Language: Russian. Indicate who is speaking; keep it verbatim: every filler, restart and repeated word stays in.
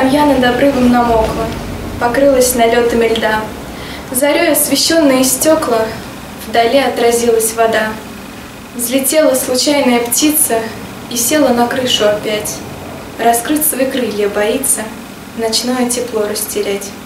Speaker 1: скамья над обрывом намокла, покрылась налетами льда. Зарей освещенные стекла, вдали отразилась вода. Взлетела случайная птица и села на крышу опять. Раскрыть свои крылья боится, ночное тепло растерять.